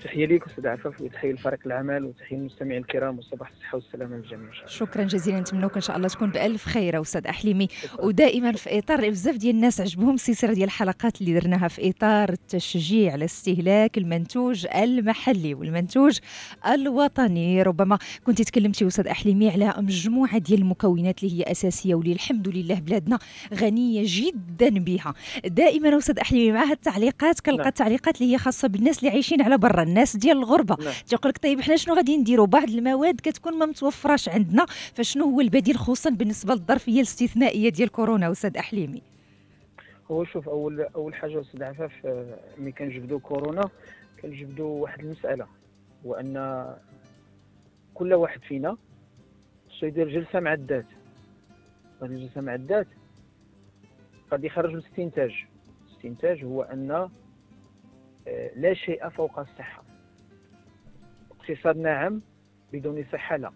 تحية ليك أستاذ عفاف، وتحية لفريق العمل، وتحية للمستمعين الكرام، وصباح الصحة والسلامة للجميع. شكرا جزيلا، نتمنوك ان شاء الله تكون بالف خير استاذ احليمي. شكرا. ودائما شكرا. في اطار بزاف ديال الناس عجبهم السلسله ديال الحلقات اللي درناها في اطار التشجيع على استهلاك المنتوج المحلي والمنتوج الوطني. ربما كنت تكلمتي استاذ احليمي على مجموعه ديال المكونات اللي هي اساسيه واللي الحمد لله بلادنا غنيه جدا بها. دائما استاذ احليمي مع هالتعليقات كنلقى نعم. التعليقات اللي هي خاصه بالناس اللي عايشين على برا، الناس ديال الغربه. نعم. تيقول لك طيب حنا شنو غادي نديروا؟ بعض المواد كتكون ما متوفراش عندنا، فشنو هو البديل خصوصا بالنسبه للظرفيه الاستثنائيه ديال كورونا استاذ احليمي؟ هو شوف، أول حاجة أستاذ عفاف، ملي كنجبدوا كورونا كنجبدوا واحد المسألة، هو أن كل واحد فينا خصو يدير جلسة مع الذات. غادي جلسة مع الذات غادي يخرج الاستنتاج. الاستنتاج هو أن لا شيء فوق الصحة. اقتصاد نعم، بدون صحة لا.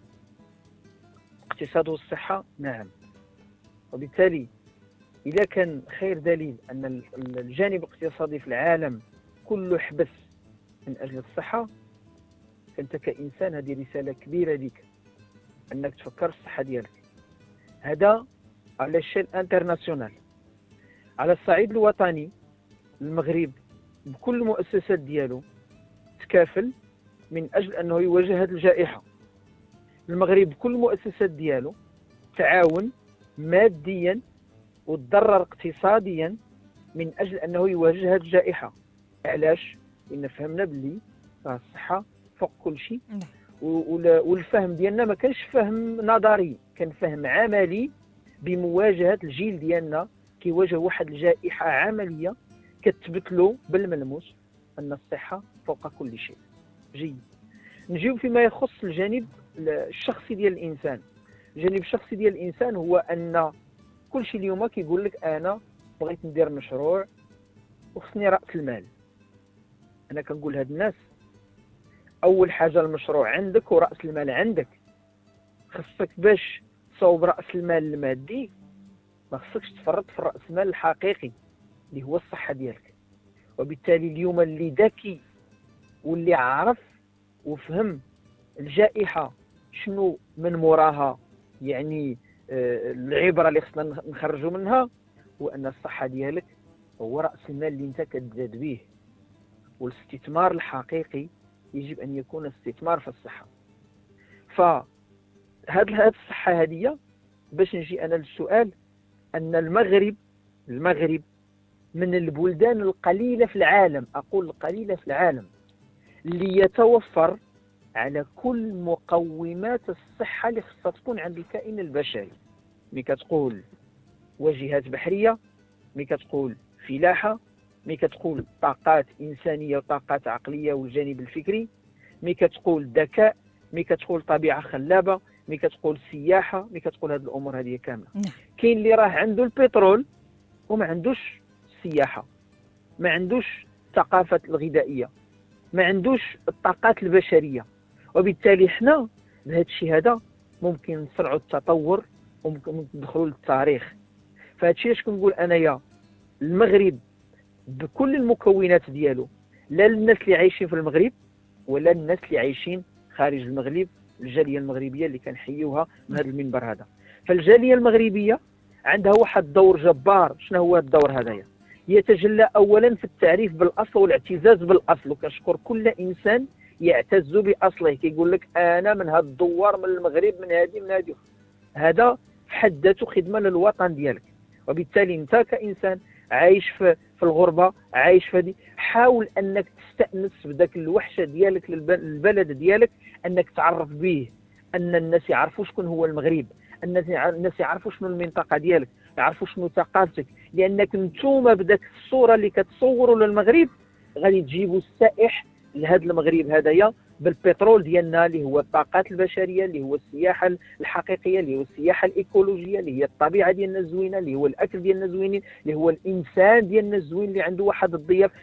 اقتصاد والصحة نعم. وبالتالي إذا كان خير دليل أن الجانب الاقتصادي في العالم كله حبس من أجل الصحة، فأنت كإنسان هذه رسالة كبيرة لك أنك تفكر في الصحة ديالك. هذا على الشيء الانترناسيونال. على الصعيد الوطني، المغرب بكل المؤسسات ديالو تكافل من أجل أنه يواجه هذه الجائحة. المغرب بكل المؤسسات ديالو تعاون ماديا وتضرر اقتصاديا من أجل أنه يواجه هذه الجائحة. علاش؟ لأن فهمنا باللي الصحة فوق كل شيء. والفهم ديالنا ما كانش فهم نظري، كان فهم عملي بمواجهة الجيل ديالنا كيواجه واحد الجائحة عملية كتثبت له بالملموس أن الصحة فوق كل شيء. جيد. نجيو فيما يخص الجانب الشخصي ديال الإنسان. الجانب الشخصي ديال الإنسان هو أن كل شيء اليوم كيقول لك أنا بغيت ندير مشروع وخصني رأس المال. أنا كنقول هاد الناس أول حاجة المشروع عندك ورأس المال عندك. خصك باش تصوب رأس المال المادي ما خصكش تفرط في الرأس المال الحقيقي اللي هو الصحة ديالك. وبالتالي اليوم اللي ذكي واللي عرف وفهم الجائحة شنو من موراها، يعني العبرة اللي خصنا نخرجوا منها هو أن الصحة ديالك هو رأس المال اللي انت كتزاد به. والاستثمار الحقيقي يجب أن يكون استثمار في الصحة. فهاد الصحة هذه باش نجي أنا للسؤال، أن المغرب من البلدان القليلة في العالم، أقول القليلة في العالم، اللي يتوفر على كل مقومات الصحة اللي خصها تكون عند الكائن البشري. ملي كتقول واجهات بحرية، ملي كتقول فلاحة، ملي كتقول طاقات إنسانية وطاقات عقلية والجانب الفكري، ملي كتقول ذكاء، ملي كتقول طبيعة خلابة، ملي كتقول سياحة، ملي كتقول هذه الأمور هذه كاملة. كاين اللي راه عنده البترول وما عندوش السياحة، ما عندوش الثقافة الغذائية، ما عندوش الطاقات البشرية. وبالتالي حنا بهذا الشيء هذا ممكن نسرعوا التطور وممكن ندخلوا للتاريخ. فهذا الشيء اش كنقول انايا، المغرب بكل المكونات ديالو، لا للناس اللي عايشين في المغرب ولا للناس اللي عايشين خارج المغرب، الجاليه المغربيه اللي كنحيوها من هذا المنبر هذا. فالجاليه المغربيه عندها واحد الدور جبار. شنو هو الدور هذايا؟ يتجلى اولا في التعريف بالاصل والاعتزاز بالاصل. وكنشكر كل انسان يعتز باصله، كيقول لك انا من هاد الدوار، من المغرب، من هذه. هذا في حد ذاته خدمه للوطن ديالك. وبالتالي انت كانسان عايش في الغربه، عايش في هذه، حاول انك تستانس بذاك الوحشه ديالك للبلد ديالك، انك تعرف به، ان الناس يعرفوا شكون هو المغرب، الناس يعرفوا شنو المنطقه ديالك، يعرفوا شنو ثقافتك. لانك نتوما بداك الصوره اللي كتصوروا للمغرب غادي تجيبوا السائح لهذا المغرب هذايا بالبترول ديالنا اللي هو الطاقات البشريه، اللي هو السياحه الحقيقيه، اللي هو السياحه الايكولوجيه، اللي هي الطبيعه ديالنا الزوينه، اللي هو الاكل ديالنا زوينين، اللي هو الانسان ديالنا الزوين اللي عنده واحد الضيافه.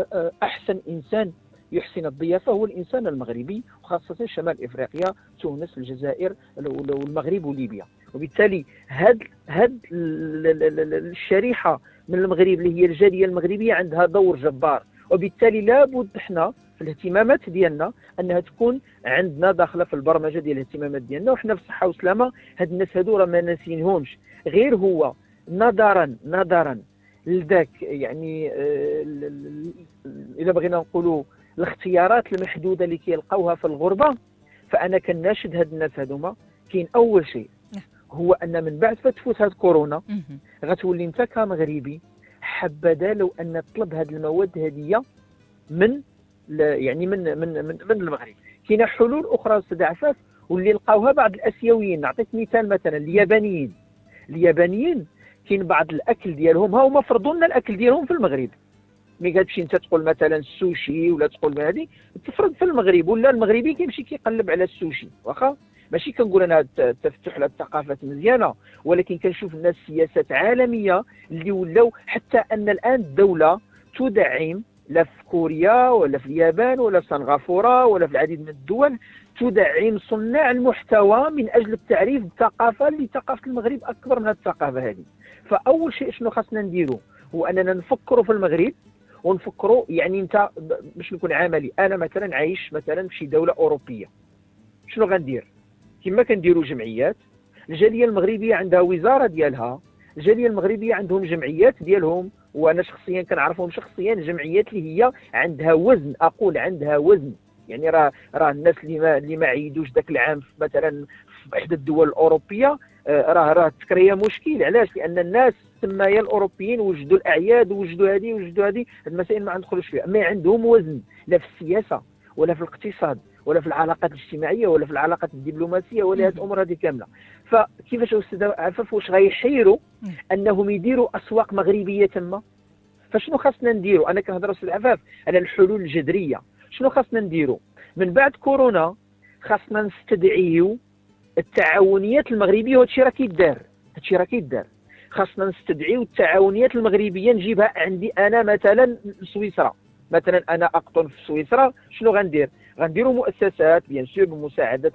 احسن انسان يحسن الضيافه هو الانسان المغربي، وخاصه شمال افريقيا، تونس، الجزائر والمغرب وليبيا. وبالتالي هاد الشريحه من المغرب اللي هي الجاليه المغربيه عندها دور جبار. وبالتالي لابد احنا في في الاهتمامات ديالنا انها تكون عندنا داخله في البرمجه ديال الاهتمامات ديالنا. وحنا في الصحه والسلامه هاد الناس هادو راه ما ناسينهمش، غير هو نظرا لذاك يعني الا بغينا نقولوا الاختيارات المحدوده اللي كيلقاوها في الغربه. فانا كناشد هاد الناس هادوما. كاين اول شيء هو ان من بعد فتفوت هاد كورونا غتولي انت كمغربي حبذا لو ان تطلب هاد المواد هذه من يعني من المغرب. كاينه حلول اخرى استاذ عفاف واللي لقاوها بعض الاسيويين. نعطيك مثال، مثلا اليابانيين كاين بعض الاكل ديالهم ها هما فرضوا لنا الاكل ديالهم في المغرب. ملي كتمشي انت تقول مثلا السوشي ولا تقول هذه تفرض في المغرب، ولا المغربي كيمشي كيقلب على السوشي. واخا ماشي كنقول انا التفتح على الثقافات مزيانه، ولكن كنشوف الناس سياسات عالميه اللي ولاو حتى ان الان الدوله تدعم، لا في كوريا ولا في اليابان ولا في سنغافوره ولا في العديد من الدول، تدعم صناع المحتوى من اجل التعريف بالثقافه اللي ثقافه المغرب اكبر من الثقافه هذه. فاول شيء شنو خاصنا نديرو هو اننا نفكروا في المغرب، ونفكروا يعني انت باش نكون عملي. انا مثلا عايش مثلا في شي دوله اوروبيه، شنو غندير؟ كما كنديروا جمعيات. الجاليه المغربيه عندها وزاره ديالها، الجاليه المغربيه عندهم جمعيات ديالهم، وانا شخصيا كنعرفهم شخصيا. جمعيات اللي هي عندها وزن، اقول عندها وزن. يعني راه الناس اللي ما عيدوش ذاك العام مثلا في احدى الدول الاوروبيه راه تكريا مشكل. علاش؟ لان الناس تمايا الاوروبيين وجدوا الاعياد ووجدوا هذه المسائل ما ندخلوش فيها. ما عندهم وزن لا في السياسه ولا في الاقتصاد ولا في العلاقات الاجتماعيه ولا في العلاقات الدبلوماسيه ولا هذه الامور هذه كامله. فكيفاش استاذ عفاف واش غيحيروا انهم يديروا اسواق مغربيه تما؟ فشنو خاصنا نديروا؟ انا كنهضر استاذ عفاف على الحلول الجذريه. شنو خاصنا نديروا من بعد كورونا؟ خاصنا نستدعيو التعاونيات المغربيه، وهادشي راه كيدار. خاصنا نستدعيو التعاونيات المغربيه، نجيبها عندي انا مثلا سويسرا. مثلا انا اقطن في سويسرا، شنو غنديروا مؤسسات بيان سور بمساعده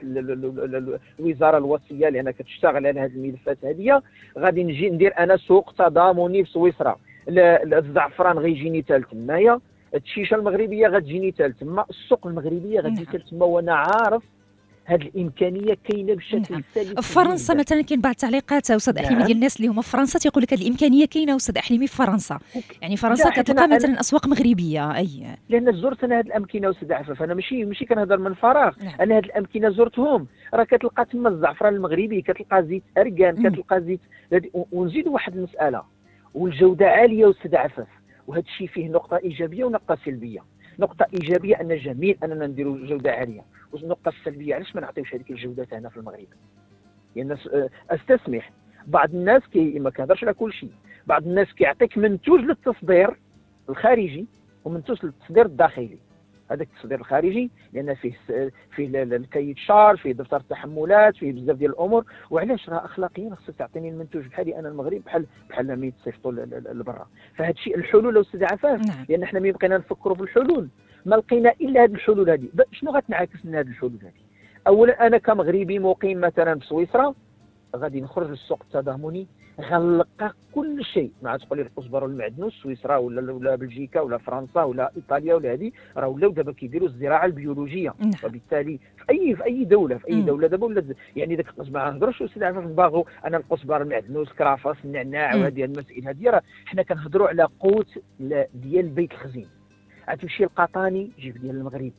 الوزاره الوصيه لانها كتشتغل على هذه الملفات هذه. غادي نجي ندير انا سوق تضامني في سويسرا. الزعفران غيجيني حتى تمايا، الشيشه المغربيه غتجيني حتى تما، السوق المغربيه غتجي حتى تما. وانا عارف هذه الامكانيه كاينه بشكل سلس. في فرنسا مثلا كاين بعض التعليقات استاذ احليمي ديال الناس اللي هما في فرنسا تيقول لك هذه الامكانيه كاينه استاذ احليمي في فرنسا. يعني فرنسا كتلقى مثلا اسواق مغربيه. لان زرت انا هذه الامكنه استاذ عفاف. انا ماشي كنهضر من فراغ. انا هذه الامكنه زرتهم. راه كتلقى تما الزعفران المغربي، كتلقى زيت اركان، كتلقى زيت. ونزيد واحد المساله، والجوده عاليه استاذ عفاف. وهذا الشيء فيه نقطه ايجابيه ونقطه سلبيه. نقطه ايجابيه ان جميل اننا نديروا جوده عاليه. والنقطه السلبيه علاش ما نعطيوش هذيك الجودات هنا في المغرب؟ لان استسمح بعض الناس ما كيهضرش على كل شيء. بعض الناس كيعطيك منتوج للتصدير الخارجي ومنتوج للتصدير الداخلي. هذاك التصدير الخارجي لان فيه الكيد شار، فيه دفتر التحملات، فيه بزاف ديال الامور. وعلاش؟ راه اخلاقيا خصك تعطيني المنتوج بحالي انا المغرب بحال ما يتصيفطوا لبرا. فهذا الشيء الحلول استاذ عفاف. لان حنا ملي بقينا نفكروا في الحلول ما لقينا الا هذه الحلول هذه. شنو غتنعكس من هذه الحلول هذه؟ اولا انا كمغربي مقيم مثلا في سويسرا غادي نخرج للسوق التضامني، غنلقى كل شيء. ما تقول لي الكزبره والمعدنوس سويسرا ولا بلجيكا ولا فرنسا ولا ايطاليا ولا هذه راه ولاو دابا كيديروا الزراعه البيولوجيه. وبالتالي في اي دوله دابا ولا يعني داك ما نهضروش استاذ عفاف نباغوا انا الكزبره المعدنوس الكرافس النعناع وهذه المسائل هذه. راه حنا كنهضروا على قوت ديال بيت الخزين. غتمشي القطاني جيب ديال المغرب.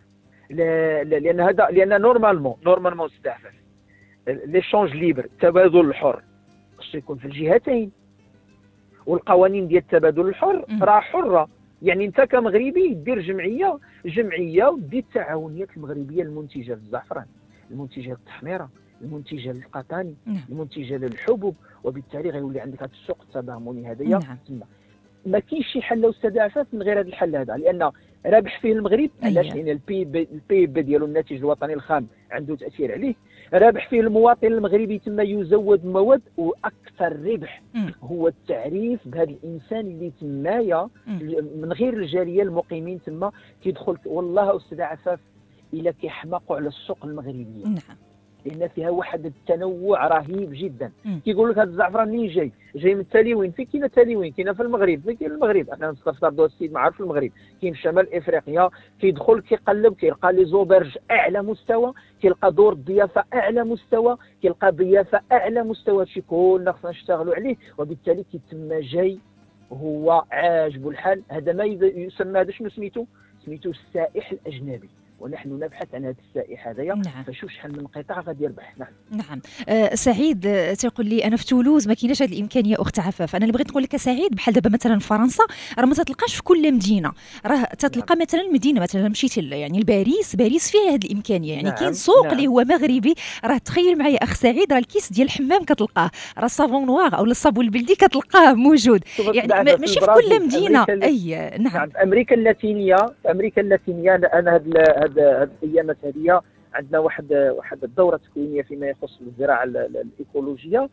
لان نورمالمون استاذ عفاف ليشونج ليبر، التبادل الحر خصو يكون في الجهتين. والقوانين ديال التبادل الحر راه حره. يعني انت كمغربي دير جمعيه ودير التعاونيات المغربيه المنتجه للزعفران، المنتجه للتحميره، المنتجه للقطاني، المنتجه للحبوب. وبالتالي غيولي عندك هذا السوق التضامني هذايا تما. ما كاينش شي حل استاذ عفاف من غير هذا الحل هذا، لان رابح فيه المغرب. علاش؟ لان البي بي ديالو الناتج الوطني الخام عنده تاثير عليه. رابح فيه المواطن المغربي تما يزود مواد. واكثر ربح هو التعريف بهذا الانسان اللي تمايا من غير الجاليه المقيمين تما كيدخل. والله استاذ عفاف الا كيحماقوا على السوق المغربيه. لان فيها واحد التنوع رهيب جدا. كيقول لك هذا الزعفران منين جاي من التليوين. فين كاينه التليوين؟ كاينه في المغرب. فين كاين المغرب؟ احنا نستفترضوا السيد ما عارف في المغرب، كاين في شمال افريقيا. كيدخل كيقلب كيلقى لي زوبرج اعلى مستوى، كيلقى دور الضيافه اعلى مستوى، كيلقى ضيافه اعلى مستوى. هادشي كلنا خصنا نشتغلوا عليه، وبالتالي كيتم جاي هو عاجبو الحال. هذا ما يسمى، هذا شنو سميتو السائح الاجنبي، ونحن نبحث عن هذا السائح هذايا. نعم. فشوف شحال من قطاع غادي يربح. نعم. نعم. سعيد تيقول لي انا في تولوز ما كايناش هذه الامكانيه اخت عفاف. انا اللي بغيت نقول لك سعيد بحال دابا مثلا فرنسا راه ما تتلقاش في كل مدينه، راه تتلقى نعم. مثلا مدينه مثلا مشيتي يعني لباريس، باريس فيها هذه الامكانيه. يعني نعم. كاين سوق نعم. اللي هو مغربي. راه تخيل معايا اخ سعيد، راه الكيس ديال الحمام كتلقاه، راه الصابون نوار او الصابون البلدي كتلقاه موجود. يعني ماشي في كل مدينه. اي نعم. نعم. في امريكا اللاتينيه انا هاد الايامات هذه عندنا واحد الدوره تكوينيه فيما يخص الزراعه الايكولوجيه،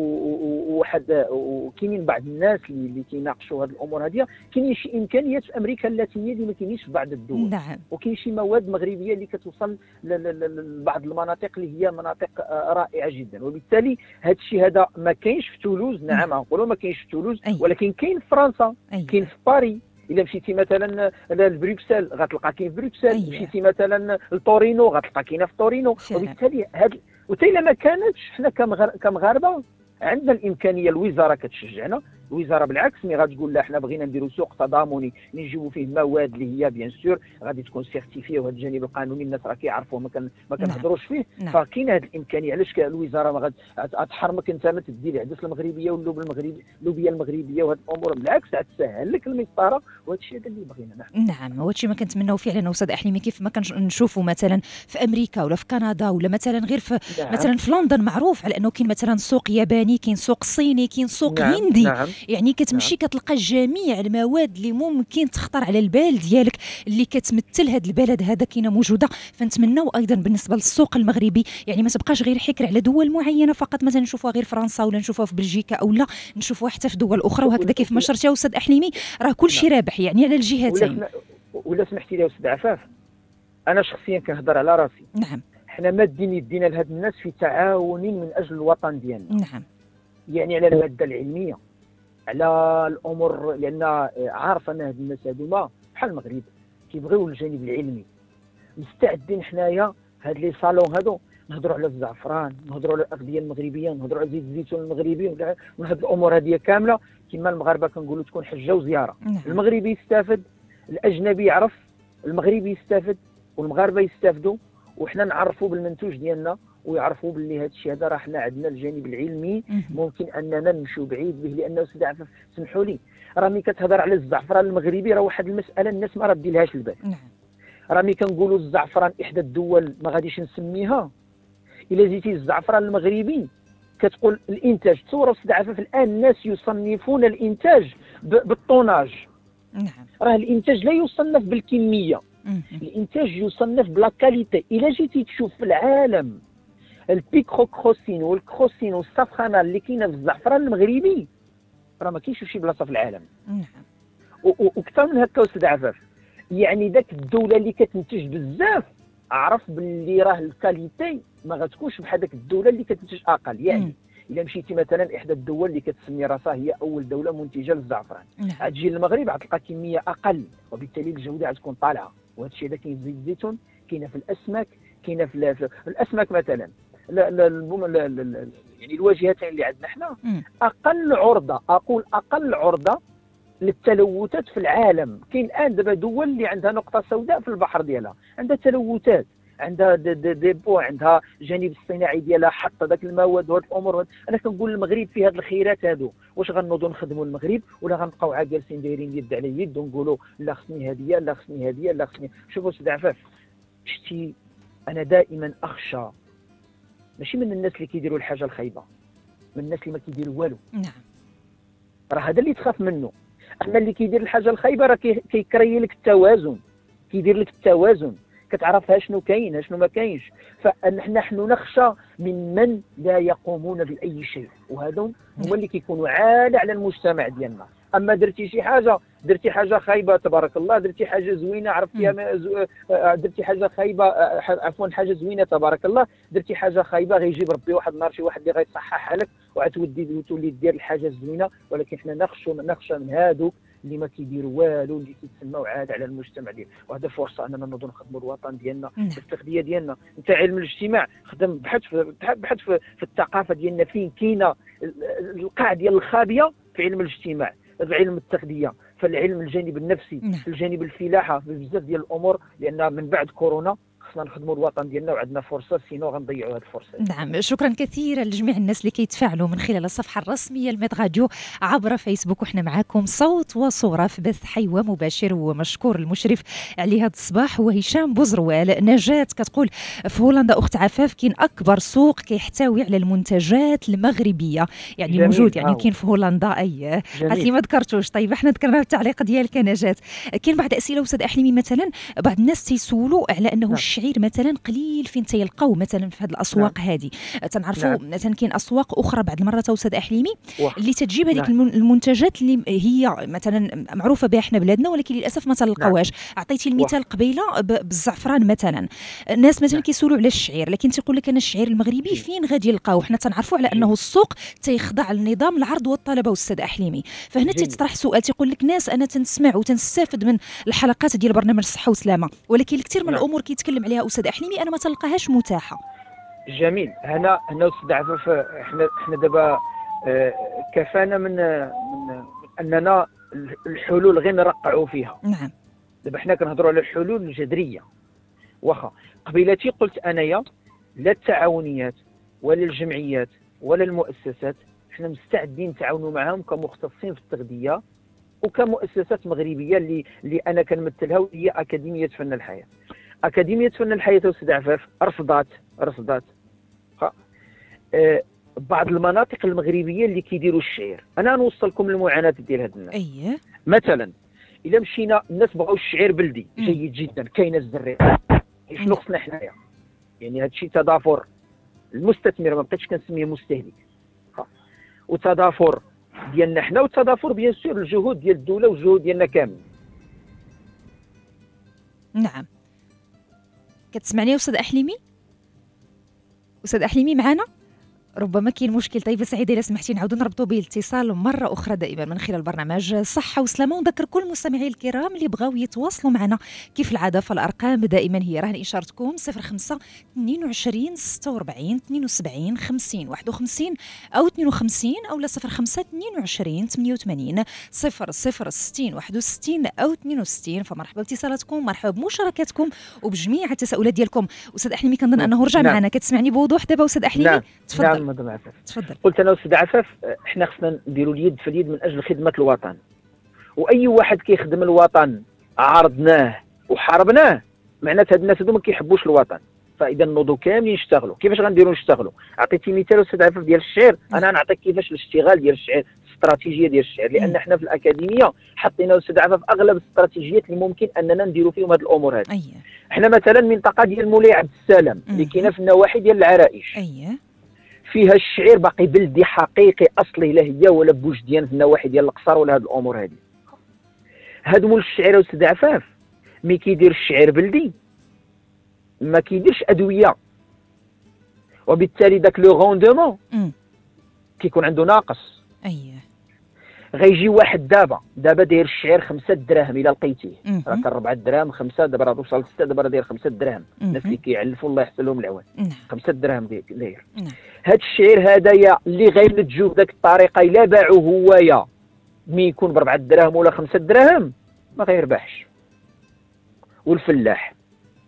وكاينين بعض الناس اللي كيناقشوا هذه الامور هذه. كاينين شي امكانيات في امريكا اللاتينيه اللي ما كاينينش في بعض الدول. نعم. وكاين شي مواد مغربيه اللي كتوصل لبعض المناطق اللي هي مناطق رائعه جدا. وبالتالي هذا الشيء هذا ما كاينش في تولوز. نعم، نقولوا ما كاينش في تولوز، ولكن كاين في فرنسا، كاين في باريس. الا مشيتي مثلا لبروكسل غتلقى كاين في بروكسل. مشيتي مثلا لطورينو غتلقى كاينه في طورينو. وبالتالي وتا الا ما كانتش، حنا كمغاربه عندنا الامكانيه. الوزاره كتشجعنا، الوزاره بالعكس مي غتقول لا حنا بغينا نديروا سوق تضامني اللي نجيبوا فيه مواد اللي هي بيان سور غادي تكون سيرتيفيه، وهذا الجانب القانوني الناس راه كيعرفوه ما كنهضروش فيه. فكاين هذه الامكانيه. علاش الوزاره ما غتحرمك انت ما تدي العدس المغربيه واللوب المغربي اللوبيه المغربيه وهذه الامور؟ بالعكس غتسهل لك المسطره، وهذا الشيء هذا اللي بغينا. نعم، هو الشيء ما كنتمناو فعلا استاذ احليمي، كيف ما كنشوفوا مثلا في امريكا ولا في كندا ولا مثلا غير في مثلا في لندن معروف على انه كاين مثلا سوق ياباني، كاين سوق صيني، كاين سوق هندي. يعني كتمشي كتلقى جميع المواد اللي ممكن تخطر على البال ديالك اللي كتمثل هذا البلد هذا كاينه موجوده. فنتمناو ايضا بالنسبه للسوق المغربي يعني ما تبقاش غير حكر على دول معينه فقط، مثلا نشوفوها غير فرنسا ولا نشوفوها في بلجيكا او لا نشوفوها حتى في دول اخرى. وهكذا كيف ما شرتي استاذ احليمي راه كل شيء رابح يعني على الجهتين. ولا سمحتي لي استاذ عفاف، انا شخصيا كنهضر على راسي. نعم. حنا مادين يدينا لهاد الناس في تعاون من اجل الوطن ديالنا. نعم. يعني على الماده العلميه، على الامور، لان عارف ان هاد الناس هادوما بحال المغرب كيبغيو الجانب العلمي. مستعدين حنايا هاد لي صالون هادو نهضروا على الزعفران، نهضروا على الاغذيه المغربيه، نهضروا على زيت الزيتون المغربي، وهاد الامور هذه كامله كما المغاربه كنقولوا تكون حجه وزياره. نعم. المغربي يستافد، الاجنبي يعرف، المغربي يستافد، والمغاربه يستافدوا، وحنا نعرفوا بالمنتوج ديالنا ويعرفوا باللي هذا الشيء هذا راه حنا عندنا الجانب العلمي ممكن اننا نمشيو بعيد به. لانه سيدي عفاف سمحوا لي، راه ملي كتهضر على الزعفران المغربي راه واحد المساله الناس ما رديلهاش البال. راه ملي كنقولوا الزعفران احدى الدول ما غاديش نسميها، الا زيتي الزعفران المغربي كتقول الانتاج. تصوروا سيدي عفاف الان الناس يصنفون الانتاج بالطوناج. نعم. راه الانتاج لا يصنف بالكميه، الانتاج يصنف بلا كاليتي. الا جيتي تشوف في العالم البيكروكروسين والكروسين والسافخانال اللي كاينه في الزعفران المغربي راه ما كاينش في شي بلاصه في العالم. نعم. وكثر من هكا استاذ عفاف، يعني ذاك الدوله اللي كتنتج بزاف عرف باللي راه الكاليتي ما غتكونش بحال داك الدوله اللي كتنتج اقل. يعني الا مشيتي مثلا احدى الدول اللي كتسمي راسها هي اول دوله منتجه للزعفران، غتجي للمغرب غتلقى كميه اقل، وبالتالي الجوده غتكون طالعه. وهذا الشيء هذا كاين في زيت الزيتون، كاينه في الاسماك، كاينه في الاسماك مثلا. يعني الواجهتين اللي عندنا حنا اقل عرضه، اقول اقل عرضه للتلوثات في العالم. كاين الان دابا دول اللي عندها نقطه سوداء في البحر ديالها، عندها تلوثات، عندها ديبو، عندها الجانب الصناعي ديالها، حط هذاك المواد وهاد الامور. انا كنقول المغرب فيه هاد الخيرات هادو، واش غنوضوا نخدموا المغرب ولا غنبقاو عا جالسين دايرين يد على يد ونقولوا لا خصني هديه لا خصني هديه لا خصني. شوفوا سيدي عفاف، شتي انا دائما اخشى ماشي من الناس اللي كيديروا الحاجه الخايبه، من الناس اللي ما كيديروا والو. نعم. راه هذا اللي تخاف منه. اما اللي كيدير الحاجه الخايبه راه كيكري لك التوازن، كيدير لك التوازن، كتعرفها شنو كاين شنو ما كاينش. فنحن نخشى من لا يقومون باي شيء، وهذو هما اللي كيكونوا عالة على المجتمع ديالنا. اما درتي شي حاجه درتي حاجه خايبه تبارك الله، درتي حاجه زوينه عرفتيها درتي حاجه خايبه عفوا حاجه زوينه تبارك الله، درتي حاجه خايبه غيجيب ربي واحد النهار شي واحد اللي غيصححها لك وتولي دير الحاجه الزوينه. ولكن حنا نخشى من هادوك اللي ما كيديروا والو، اللي كيتسموا عاد على المجتمع ديالنا. وهذا فرصه اننا نوضوا نخدموا الوطن ديالنا في التغذيه ديالنا. انت علم الاجتماع خدم بحث في الثقافه ديالنا، فين كاينه القاع ديال الخابيه في علم الاجتماع، في علم التغذيه، في العلم الجانب النفسي، في الجانب الفلاحه، في بزاف ديال الامور. لان من بعد كورونا خصنا نخدموا الوطن ديالنا وعندنا فرصه، سينو غنضيعوا هذه الفرصه. نعم، شكرا كثيرا لجميع الناس اللي كيتفاعلوا من خلال الصفحه الرسميه لميد راديو عبر فيسبوك، وحنا معاكم صوت وصوره في بث حي ومباشر. ومشكور المشرف على هذا الصباح هو هشام بوزروال. نجاة كتقول في هولندا اخت عفاف كاين اكبر سوق كيحتوي على المنتجات المغربيه، يعني موجود يعني كاين في هولندا. اي قالت لي ما ذكرتوش. طيب احنا ذكرنا التعليق ديالك نجاة. كاين بعض الاسئله استاذ احليمي، مثلا بعض الناس تيسولوا على انه الشعير مثلا قليل فين تيلقاو مثلا في هذه الاسواق هذه. تنعرفوا مثلا كاين اسواق اخرى بعض المرات استاذ احليمي اللي تجيب هذيك المنتجات اللي هي مثلا معروفه بها احنا بلادنا، ولكن للاسف ما تلقاوهاش. عطيتي المثال قبيله بالزعفران مثلا. الناس مثلا كيسولوا على الشعير، لكن تيقول لك انا الشعير المغربي فين غادي يلقاوه؟ حنا تنعرفوا على انه السوق تيخضع لنظام العرض والطلب استاذ احليمي. فهنا تيطرح سؤال، تيقول لك ناس انا تنسمع وتنستافد من الحلقات ديال برنامج الصحه والسلامه، ولكن الكثير من الامور كيتكلم عليها استاذ احليمي انا ما تلقاهاش متاحه. جميل. هنا استاذ عفاف، احنا دابا كفانا من اننا الحلول غير نرقعوا فيها. نعم. دابا حنا كنهضروا على الحلول الجذريه. واخا قبيلتي قلت انايا لا التعاونيات ولا الجمعيات ولا المؤسسات حنا مستعدين نتعاونوا معهم كمختصين في التغذيه وكمؤسسات مغربيه اللي انا كنمثلها، وهي اكاديميه فن الحياه. اكاديميه فن الحياه استاذ عفاف رصدات بعض المناطق المغربيه اللي كيديروا الشعير. انا نوصلكم المعاناه ديال هاد الناس. اييه. مثلا الا مشينا الناس بغاو الشعير بلدي جيد جدا، كاينه الزريق. شنو خصنا حنايا؟ يعني هذا الشيء تضافر المستثمر، ما بقيتش كنسميه مستهلك، وتضافر ديالنا حنا، وتضافر بيان سور الجهود ديال الدوله والجهود ديالنا كامل. نعم. كتسمعني استاذ احليمي؟ استاذ احليمي معنا؟ ربما كاين مشكل. طيب سعيده اذا سمحتي نعاودوا نربطوا به الاتصال مره اخرى دائما من خلال برنامج صحه وسلامه. ونذكر كل المستمعين الكرام اللي بغاو يتواصلوا معنا كيف العاده، فالارقام دائما هي رهن اشارتكم 05 22 46 72 50 51 او 52 او 05 22 88 0060 61 او 62. فمرحبا باتصالاتكم، مرحبا بمشاركاتكم وبجميع التساؤلات ديالكم. استاذ احليمي كنظن انه رجع معنا. كتسمعني بوضوح دابا استاذ احليمي؟ تفضل. مدام عفاف تفضل. قلت انا استاذ عفاف احنا خصنا نديروا اليد في اليد من اجل خدمه الوطن. واي واحد كيخدم الوطن عارضناه وحاربناه، معناتها هاد الناس هادو ما كيحبوش الوطن. فاذا نوضوا كاملين نشتغلوا. كيفاش غنديروا نشتغلوا؟ عطيتي مثال استاذ عفاف ديال الشعير، انا نعطيك كيفاش الاشتغال ديال الشعير، الاستراتيجيه ديال الشعير. لان حنا في الاكاديميه حطينا استاذ عفاف اغلب الاستراتيجيات اللي ممكن اننا نديروا فيهم هاد الامور هذه. حنا مثلا منطقه ديال مولاي عبد السلام اللي كاينه في النواحي ديال العرائش، فيها الشعير باقي بلدي حقيقي اصلي، لا هي ولا بوجديان في النواحي ديال القصر ولا هاد الامور هذه. هاد مول الشعير استاذ عفاف مي كيدير الشعير بلدي ما كيديرش ادويه، وبالتالي داك لو غوندومون كيكون عنده ناقص. غيجي واحد دابا داير الشعير 5 دراهم الا لقيتيه، راه كان 4 دراهم 5، دابا راه توصل 6، دابا راه داير 5 دراهم. الناس اللي كيعلفوا الله يحسن لهم العوان 5 دراهم داير. هاد الشعير هدايا اللي غينتجوا بداك الطريقه الا باعوه هوايا مي يكون ب 4 دراهم ولا 5 دراهم ما غيربحش. والفلاح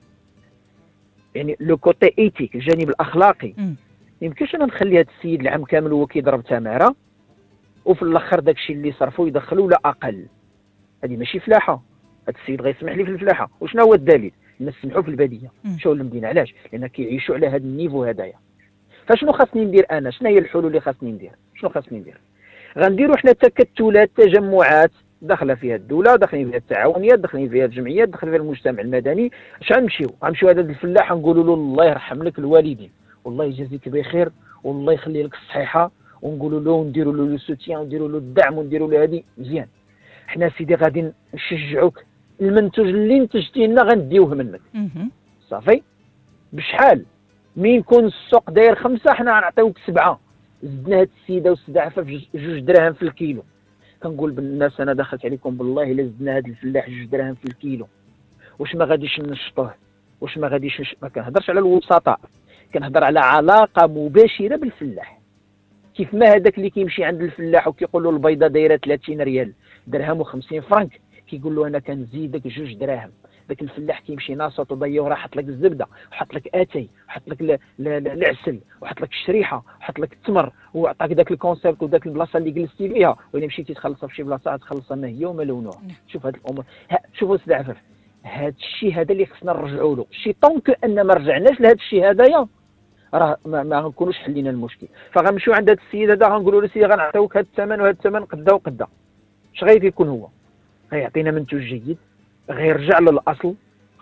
يعني لو كوتي ايتيك، الجانب الاخلاقي، يمكنش انا نخلي هذا السيد العام كامل هو كيضرب تماره وفي الاخر داكشي اللي صرفوا يدخلوا لا اقل. هذه ماشي فلاحه. هذا السيد غيسمح لي في الفلاحه. وشنو هو الدليل؟ الناس سمحوا في الباديه مشاو للمدينه. علاش؟ لان كيعيشوا على هذا النيفو هدايا. فشنو خاصني ندير انا؟ شنو هي الحلول اللي خاصني ندير؟ شنو خاصني ندير؟ غنديروا حنا تكتلات، تجمعات داخله فيها الدوله، داخلين فيها التعاونيات، داخلين فيها الجمعيات، داخل فيها المجتمع المدني. اش غنمشيو هذا الفلاح نقولوا له الله يرحم لك الوالدين والله يجازيك بخير والله يخلي لك الصحيحه، ونقولوا له نديروا له لو سوتيان ونديروا له الدعم ونديروا له هذه مزيان. حنا سيدي غادي نشجعوك، المنتوج اللي نتجتي لنا غنديوه منك. صافي بشحال مين يكون السوق داير 5 حنا غنعطيوك 7. زدنا هاد السيده والسيده عفاف 2 دراهم في الكيلو. كنقول بالناس انا دخلت عليكم بالله الا زدنا هاد الفلاح 2 دراهم في الكيلو، واش ما غاديش نشطوه؟ واش ما غاديش ما كنهضرش على الوسطاء، كنهضر على علاقه مباشره بالفلاح. كيف ما هذاك اللي كيمشي عند الفلاح وكيقول له البيضه دايره 30 ريال درهم و50 فرنك، كيقول له انا كنزيدك 2 دراهم. ذاك الفلاح كيمشي ناصط وضيع وراه حط لك الزبده وحط لك اتاي وحط لك العسل وحط لك الشريحه وحط لك التمر وعطاك ذاك الكونسيبت وذاك البلاصه اللي جلستي فيها، والا مشيتي تخلصها في شي بلاصه غتخلصها ما هي وما لونها. شوف هاد الامور، شوفوا سيدي عفاف، هاد الشيء هذا اللي خصنا نرجعوا له. شي طونك ان ما رجعناش لهاد الشيء هذايا راه ما غنكونوش حلينا المشكل. فغنمشيو عند هاد السيد هذا غنقولوا له سيدي غنعطيوك هاد الثمن وهاد الثمن قدا وقدا. اش غادي يكون هو؟ غيعطينا منتوج جيد، غيرجع للاصل،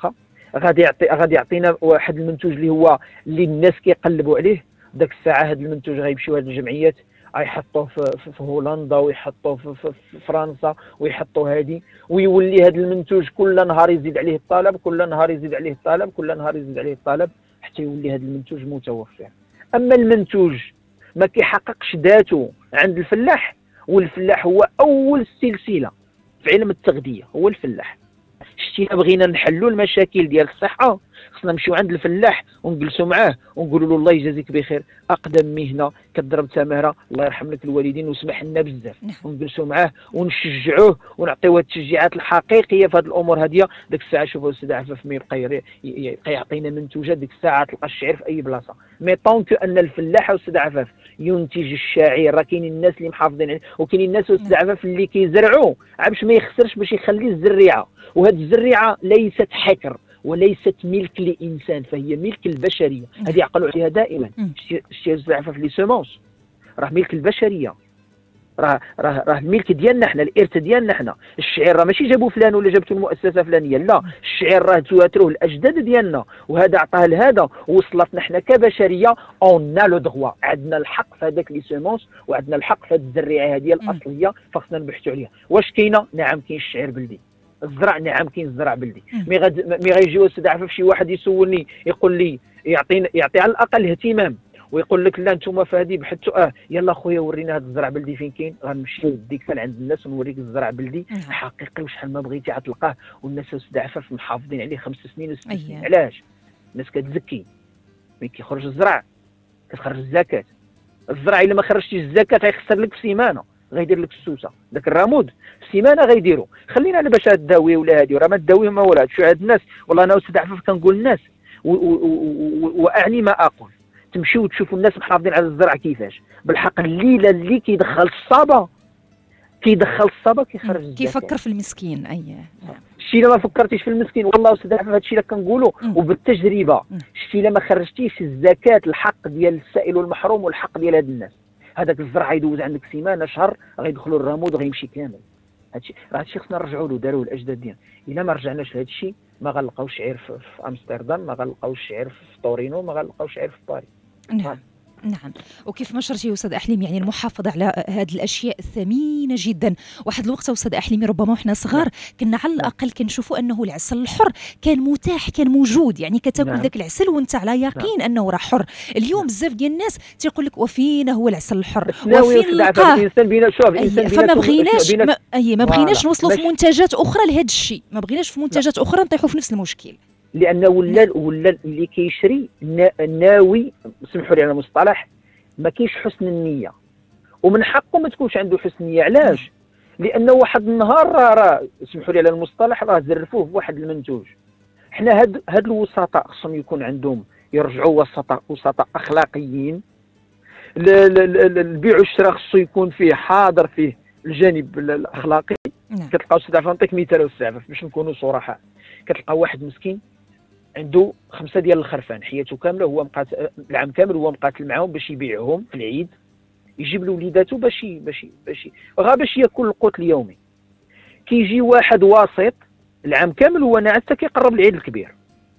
غادي يعطينا واحد المنتوج اللي هو اللي الناس كيقلبوا عليه. داك الساعه هاد المنتوج غيمشيو هاد الجمعيات غيحطوه في هولندا ويحطوه في فرنسا ويحطوه هادي، ويولي هاد المنتوج كل نهار يزيد عليه الطلب، كل نهار يزيد عليه الطلب، كل نهار يزيد عليه الطلب حتى يولي هاد المنتوج متوفر. اما المنتوج ما كيحققش ذاته عند الفلاح، والفلاح هو اول سلسله في علم التغذيه، هو الفلاح. شتينا بغينا نحلوا المشاكل ديال الصحه خصنا نمشيو عند الفلاح ونجلسوا معاه ونقولوا له الله يجازيك بخير، اقدم مهنه كضرب ثمره، الله يرحم لك الوالدين وسمح لنا بزاف. ونجلسوا معاه ونشجعوه ونعطيوه التشجيعات الحقيقيه في هذه الامور هذه. ديك الساعه شوفوا السيد عفاف ما يبقى يعطينا منتوجات، ديك الساعه تلقى الشعير في اي بلاصه. مي طونك ان الفلاح والسيد عفاف ينتج الشعير، راه كاينين الناس اللي محافظين عليه، وكاينين الناس والسيد عفاف اللي كيزرعوه باش ما يخسرش، باش يخلي الزريعه. وهذه الزريعه ليست حكر وليست ملك لانسان، فهي ملك البشريه. هذه يعقلوا عليها دائما. الشيء الزعفه في لي سيمونس راه ملك البشريه، راه الملك ديالنا حنا، الارث ديالنا حنا. الشعير راه ماشي جابوا فلان ولا جابته المؤسسه فلانيه، لا، الشعير راه تواتروه الاجداد ديالنا، وهذا عطاه لهذا وصلتنا حنا كبشريه. اون لو دغوا، عندنا الحق في هذاك لي سيمونس وعندنا الحق في هذه الزريعه هذه الاصليه، فخصنا نبحثوا عليها. واش كاينه؟ نعم كاين الشعير بلدي. الزرع نعم كاين الزرع بلدي. مي غيجيو السيد عفاف شي واحد يسولني يقول لي يعطي على الاقل اهتمام ويقول لك لا انتم في هذه بحثوا يلا خويا ورينا هذا الزرع بلدي فين كاين. غنمشي نديك عند الناس ونوريك الزرع بلدي حقيقي وشحال ما بغيتي غتلقاه. والناس السيد عفاف محافظين عليه 5 سنين و6 سنين. علاش؟ الناس كتزكي ملي كيخرج الزرع كتخرج الزكاه. الزرع الا ما خرجتيش الزكاه غيخسر لك في سيمانه، غيدير لك السوسه. داك الرمود في سيمانه غيديروا. خلينا على باش تداوي ولا هادي راه ما تداوي ما ولا شو هاد الناس. والله انا استاذ عفاف كنقول الناس واعني ما اقول. تمشيو وتشوفوا الناس محافظين على الزرع كيفاش بالحق. الليله اللي كيدخل الصابه كيخرج الزكاه، كيفكر في المسكين. شتي الا ما فكرتيش في المسكين والله استاذ عفاف هادشي اللي كنقولوا وبالتجربه. شتي الا ما خرجتيش الزكاه، الحق ديال السائل والمحروم والحق ديال هاد الناس، هذاك الزرع يدوز عندك سيمانه شهر غيدخلوا الرمود وغيمشي كامل. هادشي خصنا نرجعوا له، داروه الاجداد ديالنا. الا ما رجعناش لهادشي ما غنلقاوش شعير في امستردام، ما غنلقاوش شعير في طورينو، ما غنلقاوش شعير في باريس. نعم. وكيف ما شرتي استاذ احليمي، يعني المحافظه على هذه الاشياء الثمينه جدا. واحد الوقت استاذ احليمي ربما وحنا صغار كنا على الاقل كنشوفوا انه العسل الحر كان متاح، كان موجود، يعني كتاكل ذاك العسل وانت على يقين انه راه حر. اليوم بزاف ديال الناس تيقول لك وفين هو العسل الحر، وفين نلقاه. فما بغيناش ما بغيناش نوصلوا في منتجات اخرى لهذا الشيء، ما بغيناش في منتجات اخرى نطيحوا في نفس المشكل. لان ولا اللي كيشري ناوي، سمحوا لي على المصطلح، ما كاينش حسن النيه، ومن حقه ما تكونش عنده حسن النيه. علاش؟ لانه واحد النهار راه سمحوا لي على المصطلح راه زرفوه بواحد المنتوج. حنا هاد الوسطاء خصهم يكون عندهم، يرجعوا وسطاء اخلاقيين. البيع والشراء خصو يكون فيه حاضر فيه الجانب الاخلاقي. كتلقاو استاذ عفاف، نعطيك مثال استاذ عفاف باش نكونوا صراحه. كتلقى واحد مسكين عنده 5 ديال الخرفان حياته كامله، هو العام كامل هو مقاتل معاهم باش يبيعهم في العيد، يجيب لوليداتو باش ياكل القوت اليومي. كيجي واحد واسط العام كامل هو ناعس حتى كيقرب العيد الكبير.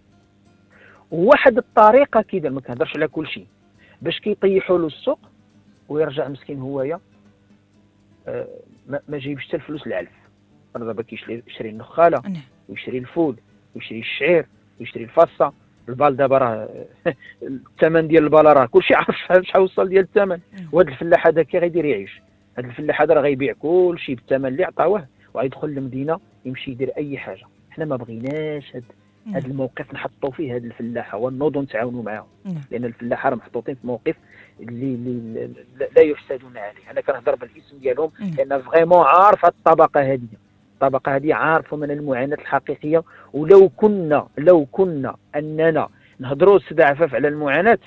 وواحد الطريقه كيدير، ما كنهضرش على كل شيء، باش كيطيحوا له السوق ويرجع مسكين هويا ما جايبش حتى الفلوس العلف. يقدر دابا يشري النخاله نعم. ويشري الفول ويشري الشعير ويشري الفصه. البال دابا راه الثمن ديال البال راه كلشي عارف شحال وصل ديال الثمن. وهذا الفلاح هذا كي غيدير يعيش؟ هذا الفلاح هذا راه غيبيع كلشي بالثمن اللي عطاوه وغيدخل للمدينه يمشي يدير اي حاجه. حنا ما بغيناش هذا الموقف نحطوا فيه هذا الفلاحه ونوضوا نتعاونوا معاهم، لان الفلاحه راه محطوطين في موقف اللي لا يحسدون عليه. انا كنهضر بالاسم ديالهم لان فريمون عارف الطبقه هذه عارفه من المعاناه الحقيقيه. ولو كنا اننا نهضروا السيد عفاف على المعاناه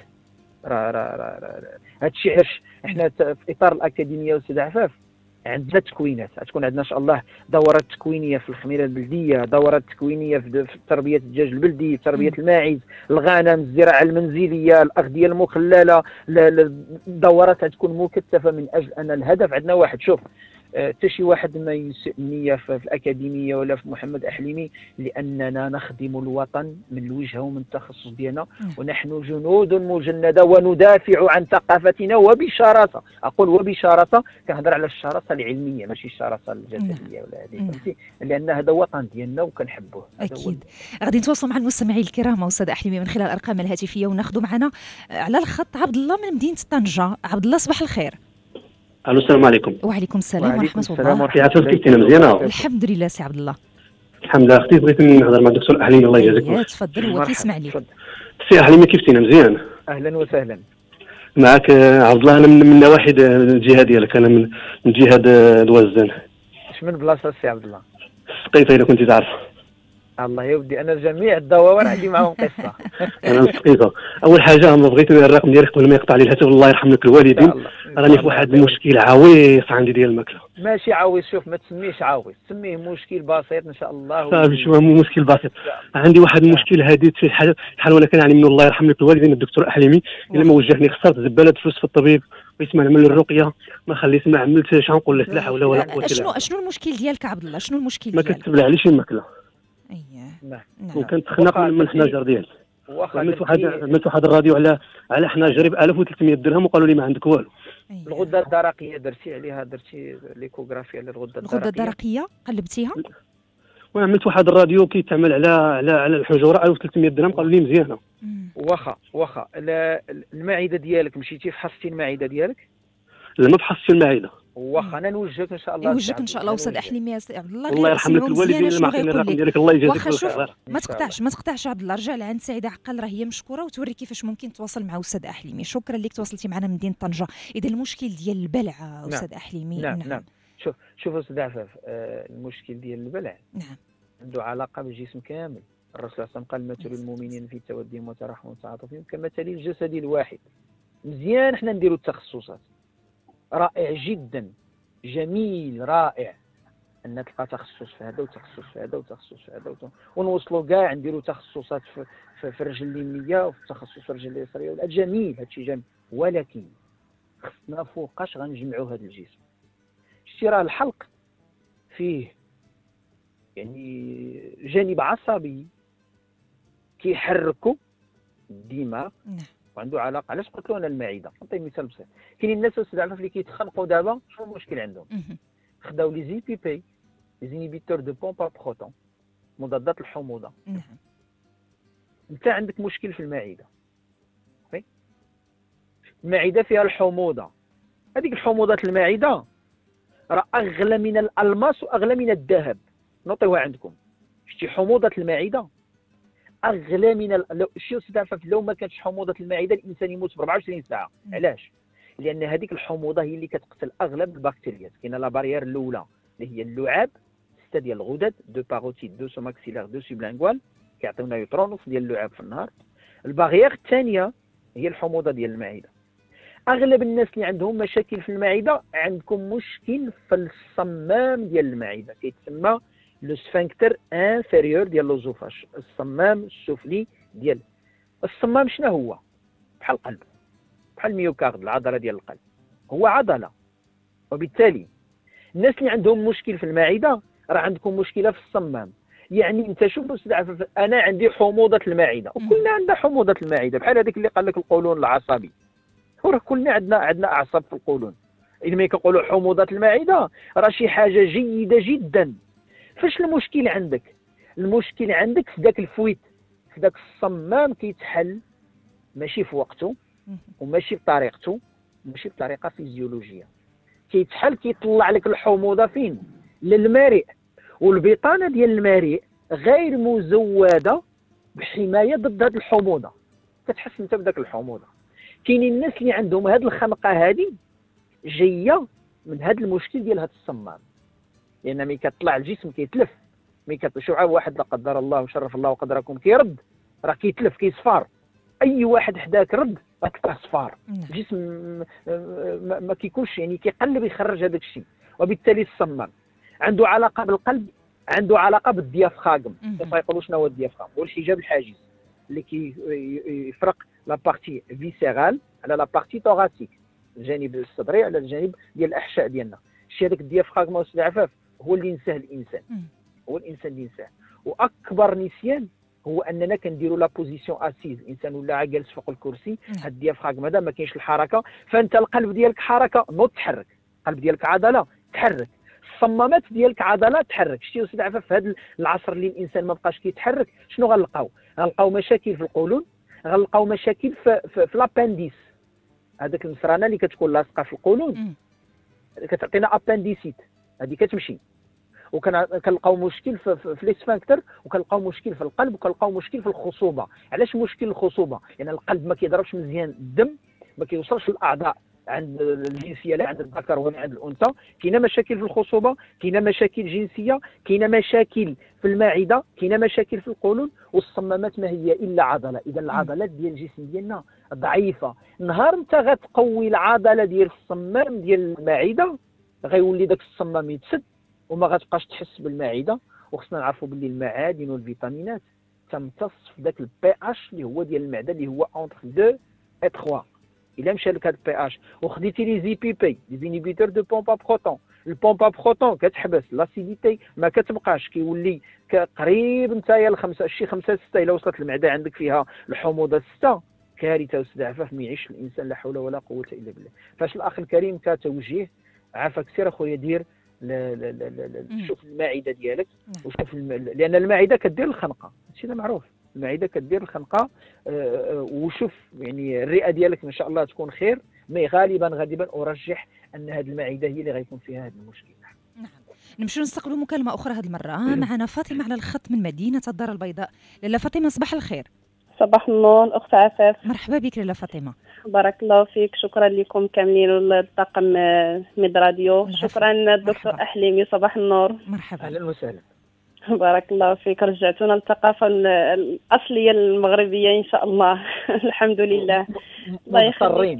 راه هادشي علاش احنا في اطار الاكاديميه والسيد عفاف عندنا تكوينات. غتكون عندنا ان شاء الله دورات تكوينيه في الخميره البلديه، دورات تكوينيه في تربيه الدجاج البلدي، تربيه الماعز، الغنم، الزراعه المنزليه، الاغذيه المخلله. الدورات غتكون مكثفه من اجل ان الهدف عندنا واحد. شوف حتى شي واحد ما يسيء النيه في الاكاديميه ولا في محمد احليمي، لاننا نخدم الوطن من الوجهه ومن التخصص ديالنا، ونحن جنود مجنده وندافع عن ثقافتنا وبشراسه. اقول وبشراسه، كنهضر على الشراسه العلميه ماشي الشراسه الجسديه ولا هذه، فهمتي؟ لان هذا وطن ديالنا وكنحبوه. اكيد. غادي نتواصلوا مع المستمعين الكرام استاذ احليمي من خلال الارقام الهاتفيه، وناخذوا معنا على الخط عبد الله من مدينه طنجه. عبد الله صباح الخير. الو السلام عليكم. وعليكم السلام ورحمه الله. كي عرفتي كيفاش مزيانه؟ الحمد لله سي عبد الله. الحمد لله. اختي بغيت نهضر مع الدكتور احليمي الله يجازيك خير. تفضل هو كيسمع لي. سي احليمي كيفتينا مزيان؟ اهلا وسهلا معك عبد الله. انا من نواحي الجهه ديالك، انا من جهه الوزان. اش من بلاصه سي عبد الله؟ سقيطه الا كنتي تعرف. الله يا ودي انا جميع الدواور عندي معهم قصه. انا مسقيطه. اول حاجه بغيت الرقم ديالك قبل ما يقطع لي الهاتف. الله يرحم لك الوالدين. راني في واحد المشكل عويص عندي ديال الماكله. ماشي عويص، شوف ما تسميش عويص، سميه مشكل بسيط ان شاء الله. صافي شو مشكل بسيط. عندي واحد المشكل هادي في الحال وانا كنعاني منه. الله يرحم لك الوالدين الدكتور احليمي. الا ما وجهني خسرت زباله فلوس في الطبيب، بغيت ما نعمل الرقيه ما خليت ما عملتش. نقول لك لا حول ولا قوه الا بالله. شنو المشكل ديالك عبد الله؟ شنو المشكل ما ديالك؟ كتبلع عليش الماكله. اييه. وكنتخنق من الحناجر ديالي. عملت واحد الراديو على حناجري ب 1300 درهم وقالوا لي ما عندك والو. الغده الدرقيه درتي عليها، درتي ليكوغرافيا على الغده الدرقيه قلبتيها؟ وعملت واحد الراديو كيتعمل على الحجره 1300 درهم قالوا لي مزيانه. واخا المعده ديالك مشيتي فحصتي المعده ديالك؟ لا ما فحصتش المعده. واخا انا نوجهك ان شاء الله. يوجهك ان شاء الله استاذ احليمي. الله يرحم لك الوالدين اللي معطيني الرقم ديالك. الله يجازيك بالخير. ما تقطعش عبد الله. رجع لعند سعيده عقل، راه هي مشكوره وتوري كيفاش ممكن تواصل مع استاذ احليمي. شكرا لك تواصلتي معنا من مدينه طنجه. اذا المشكل ديال البلع استاذ احليمي. نعم. شوف استاذ عفاف، المشكل ديال البلع عنده علاقه بالجسم كامل. الرسول صلى الله عليه وسلم قال مثل المؤمنين في تودهم وترحمهم وتعاطفهم كمثل الجسد الواحد. مزيان حنا نديروا التخصصات، رائع جدا، جميل، رائع ان تلقى تخصص في هذا وتخصص في هذا وتخصص في هذا ونوصلوا كاع نديروا تخصصات في الرجل اليمنيه وفي التخصص في الرجل اليسريه. جميل، هادشي جميل، ولكن خصنا فوقاش غنجمعوا هذا الجسم. شتي راه الحلق فيه يعني جانب عصبي كيحركوا الدماغ وعنده علاقه. علاش قلت له انا المعده؟ نعطي مثال بسيط. كاينين الناس استعرف اللي كيتخنقوا دابا، شنو المشكل عندهم؟ خداو لي زي بي بي، لي زينيبيتور دو بومبا بروتون، مضادات الحموضه. انت عندك مشكل في المعده، المعده فيها الحموضه. هذيك الحموضات المعده راه اغلى من الالماس واغلى من الذهب. نعطيوها عندكم. شتي حموضه المعده اغلى من شي استعفاف. لو ما كانتش حموضه المعده الانسان يموت ب 24 ساعه. علاش؟ لان هذيك الحموضه هي اللي كتقتل اغلب البكتيريات. كاينه لا بارير الاولى اللي هي اللعاب، 6 ديال الغدد، 2 باروتيد، 2 سوماكسيلار، 2 سوبلانغوال كيعطيونا يوترونوس ديال اللعاب في النهار. البارير الثانيه هي الحموضه ديال المعده. اغلب الناس اللي عندهم مشاكل في المعده عندكم مشكل في الصمام ديال المعده، كيتسمى لو سفنكتر انفيريور ديال لوزوفاج، الصمام السفلي ديال الصمام. شنو هو؟ بحال القلب، بحال الميوكارد، العضله ديال القلب، هو عضله. وبالتالي الناس اللي عندهم مشكل في المعده راه عندكم مشكله في الصمام. يعني انت شوف استاذ عفاف، انا عندي حموضه المعده وكلنا عندنا حموضه المعده، بحال هذاك اللي قال لك القولون العصبي. وراه كلنا عندنا اعصاب في القولون. اذا ما كنقولوا حموضه المعده راه شي حاجه جيده جدا، فاش المشكل عندك؟ المشكل عندك في ذاك الفويت، في ذاك الصمام كيتحل ماشي في وقته وماشي بطريقته، ماشي بطريقه فيزيولوجيه. كيتحل كيطلع لك الحموضه فين؟ للمريء، والبطانه ديال المريء غير مزوده بحمايه ضد هذه الحموضه. كتحس انت بداك الحموضه. كاينين الناس اللي عندهم هذه الخنقه هذه جايه من هذا المشكل ديال هذا الصمام، لان ملي كتطلع الجسم كيتلف. ملي كتشوف واحد لا قدر الله وشرف الله وقدركم كيرد راه كيتلف كيصفار. اي واحد حداك رد راك صفار. الجسم ما كيكونش يعني كيقلب يخرج هذاك الشيء، وبالتالي الصمام عنده علاقه بالقلب، عنده علاقه بالديافراغم. كيقولوا شنو هو الديافراغم؟ هو الحجاب الحاجز اللي كيفرق لا بارتي فيسيرال على لا بارتي توغاسيك، الجانب الصدري على الجانب ديال الاحشاء ديالنا. الشيء هذاك الديافراغم واستاذ عفاف هو اللي نساه الانسان، هو الانسان اللي نساه. واكبر نسيان هو اننا كنديروا لا بوزيسيون اسيز، الانسان ولا جالس فوق الكرسي، هاد الديافراغم هذا ما كاينش الحركه، فانت القلب ديالك حركه نوض تحرك، القلب ديالك عضله تحرك، الصمامات ديالك عضلات تحرك. شتي استاذ عفاف في هذا العصر اللي الانسان ما بقاش كيتحرك شنو غنلقاو؟ غنلقاو مشاكل في القولون، غنلقاو مشاكل في لابانديس، هذاك المسرانه اللي كتكون لاصقه في القولون كتعطينا ابانديسيت، هذه كتمشي. وكنلقاو مشكل في لي سفانكتر، وكنلقاو مشكل في القلب، وكنلقاو مشكل في الخصوبه. علاش مشكل الخصوبه؟ لان القلب ما كيضربش مزيان الدم، ما كيوصلش للاعضاء عند الجنسيه لا عند الذكر ولا عند الانثى. كاينه مشاكل في الخصوبه، كاينه مشاكل جنسيه، كاينه مشاكل في المعده، كاينه مشاكل في القولون. والصمامات ما هي الا عضله. اذا العضلات ديال الجسم ديالنا ضعيفه. نهار انت غتقوي العضله ديال الصمام ديال المعده غيولي داك الصمام يتسد وما غتبقاش تحس بالمعده. وخصنا نعرفوا باللي المعادن والفيتامينات تمتص في ذاك البي اش اللي هو ديال المعده اللي هو اونتر 2 و 3. الا مشى لك هذا البي اش وخديتي لي زي بي بي لي زينيبيتور دو بومبا بروتون، البومبا بروتون كتحبس لاسيديتي ما كتبقاش، كيولي قريب نتايا لخمسه شي 5 6. الا وصلت المعده عندك فيها الحموضه 6 كارثه استاذ عفاف، ما يعيش الانسان لا حول ولا قوه الا بالله. فاش الاخ الكريم كتوجيه عافاك سير اخويا دير شوف المعده ديالك وشوف لان المعده كدير الخنقه، هادشي هذا معروف. المعده كدير الخنقه وشوف يعني الرئه ديالك ان شاء الله تكون خير، مي غالبا ارجح ان هذه المعده هي اللي غيكون فيها هذا المشكل. نعم. نمشيو نستقبلوا مكالمه اخرى هذه المره. معنا فاطمه على الخط من مدينه الدار البيضاء. لاله فاطمه صباح الخير. صباح النور اخت عفاف. مرحبا بك لاله فاطمه. بارك الله فيك، شكرا لكم كاملين والطاقم ميد راديو. شكرا الدكتور احليمي، صباح النور. مرحبا اهلا وسهلا. بارك الله فيك، رجعتونا للثقافه الاصليه المغربيه ان شاء الله. الحمد لله. الله يخليك.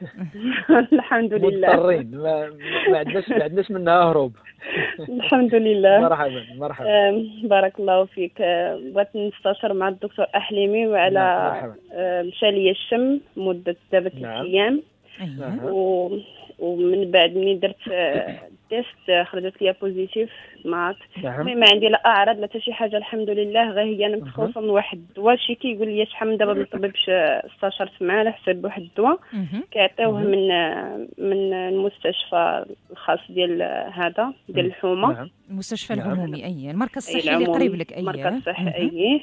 الحمد لله مضطرين، ما عندناش منها هروب. الحمد لله. مرحبا. بارك الله فيك. بغيت نستشر مع الدكتور احليمي وعلى مشى الشم مده دابا 3 ايام. ومن بعد ملي درت تيست خرجت لي بوزيتيف مات. المهم ما عندي لا اعراض لا حتى شي حاجه الحمد لله. غير هي انا متخوفه من واحد الدواء، شي كيقول لي شحال من دابا الطبيب استشرت معاه على حساب واحد الدواء كيعطيوه من المستشفى الخاص ديال هذا ديال الحومه، المستشفى العمومي. المركز الصحي اللي قريب لك. المركز الصحي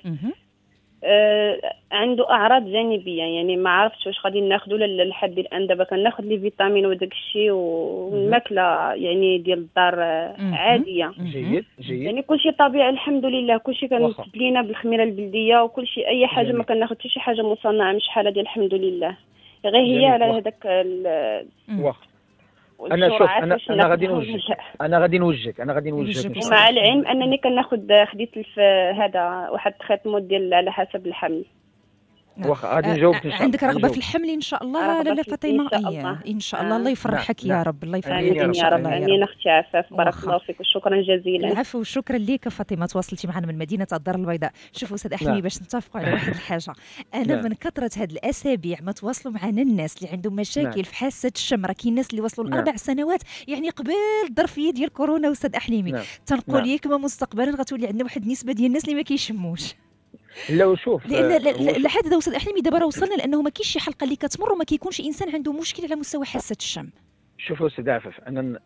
عنده اعراض جانبيه، يعني ما عرفتش واش غادي ناخذوا لحد الان. دابا كناخذ لي فيتامين وداك الشيء والماكله يعني ديال الدار عاديه. جيد يعني كلشي طبيعي الحمد لله، كلشي كنتبلينا بالخميره البلديه وكلشي اي حاجه ما كناخذ حتى شي حاجه مصنعه من شحال ديال الحمد لله. غير هي على هذاك واخا انا شوف انا غادي نوجهك مع العلم انني كناخذ خديت هذا واحد التريتمون ديال على حسب الحمل. واخا غادي نجاوبك ان شاء الله. عندك رغبه في الحمل ان شاء الله لاله فاطمه؟ ان شاء الله. الله يفرحك يا رب. الله يفرحك يا رب. امين اختي عفاف، بارك الله فيك وشكرا جزيلا. العفو وشكرا لك فاطمه، تواصلتي معنا من مدينه الدار البيضاء. شوفوا استاذ احلامي باش نتفقوا على واحد الحاجه، انا من كثره هذه الاسابيع ما تواصلوا معنا الناس اللي عندهم مشاكل في حاسه الشم. راه كاين الناس اللي وصلوا ل4 سنوات يعني قبل الظرفيه ديال كورونا. استاذ احلامي تنقول لك ما مستقبلا غتولي عندنا واحد النسبه ديال الناس اللي ما كيشموش. لا وشوف لان لحد استاذ احلامي دابا راه وصلنا لانه ما كاينش شي حلقه اللي كتمر وما كيكونش انسان عنده مشكل على مستوى حاسه الشم. شوفوا استاذ عفاف، انا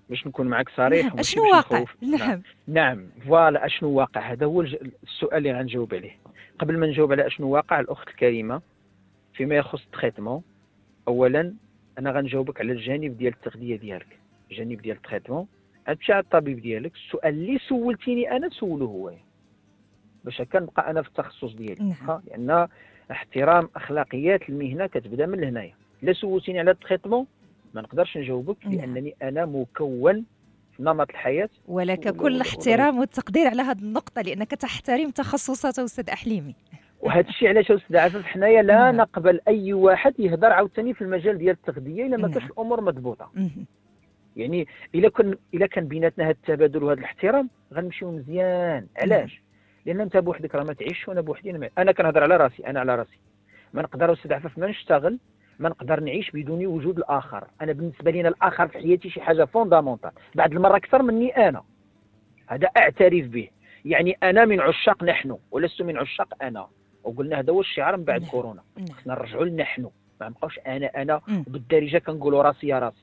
باش نكون معك صريح نعم. اشنو واقع؟ نعم فوالا اشنو واقع، هذا هو السؤال اللي غنجاوب عليه. قبل ما نجاوب على اشنو واقع الاخت الكريمه فيما يخص التريتمون، اولا انا غنجاوبك على الجانب ديال التغذيه ديالك، الجانب ديال التريتمون غتمشي على الطبيب ديالك. السؤال اللي سولتيني انا سولو هو باش هكا نبقى انا في التخصص ديالي. لان احترام اخلاقيات المهنه كتبدا من هنايا. الا سولتيني على التريتمون ما نقدرش نجاوبك لانني انا مكون في نمط الحياه. ولك كل الاحترام والتقدير على هذه النقطه لانك تحترم تخصصات استاذ احليمي. وهذا الشيء علاش استاذ عفاف حنايا لا نقبل اي واحد يهضر عاوتاني في المجال ديال التغذيه الا ما كانش الامور مضبوطه. يعني الا كان بيناتنا هذا التبادل وهذا الاحترام غنمشيو مزيان. علاش؟ لان انت بوحدك راه ما تعيش وانا بوحدي. انا كنهضر على راسي، انا على راسي ما نقدر استاذ عفاف ما نشتغل، ما نقدر نعيش بدون وجود الاخر. انا بالنسبه لي الاخر في حياتي شي حاجه فوندامونتال، بعض المره اكثر مني انا. هذا اعترف به. يعني انا من عشاق نحن ولست من عشاق انا، وقلنا هذا هو الشعار من بعد كورونا. خصنا نرجعوا لنحن، ما نبقاوش انا بالدارجه كنقولوا راسي يا راسي.